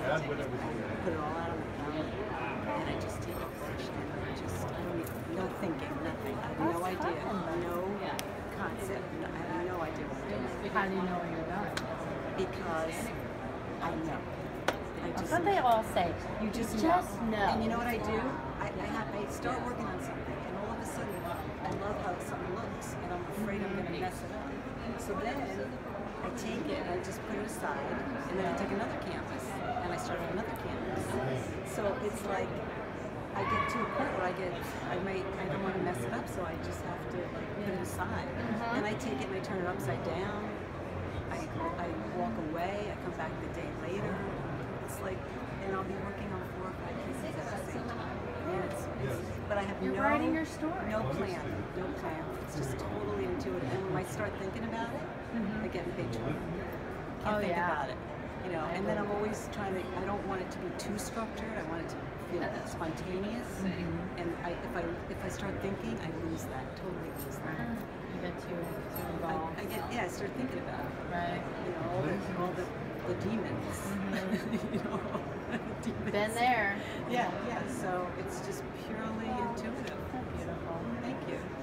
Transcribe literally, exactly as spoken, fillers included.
put it all out on the counter, and I just take a brush and I just, I don't even, no thinking, nothing. I have no idea, no concept, I have no idea what I'm doing. How do you know when you're done? Because I know. I That's just what they all say. You just, just know. know. And you know what I do? I, I have I start working on something, and all of a sudden, I love how something looks, and I'm afraid I'm going to mess it up. So then, I take it and I just put it aside, and then I take another canvas, and I start on another canvas. So it's like I get to a point where I get, I might, I don't want to mess it up, so I just have to like put it aside. Mm-hmm. And I take it and I turn it upside down. I I walk away. I come back the day later. It's like, and I'll be working on four or five pieces at the same time. And it's, it's, but I have You're no, writing your story. no plan, no plan. It's just totally intuitive. And when I start thinking about it, mm-hmm. I get impatient. Can't oh, think yeah. about it. You know, and then I'm always trying to, I don't want it to be too structured. I want it to feel spontaneous. Mm-hmm. And I, if I if I start thinking, I lose that, totally lose that. You get too, too involved. I, I get, yeah, I start thinking about it. Right. You know, all the, all the, the demons. Mm-hmm. you know, demons. Been there. Yeah, yeah. So it's just purely intuitive. Beautiful. Thank you.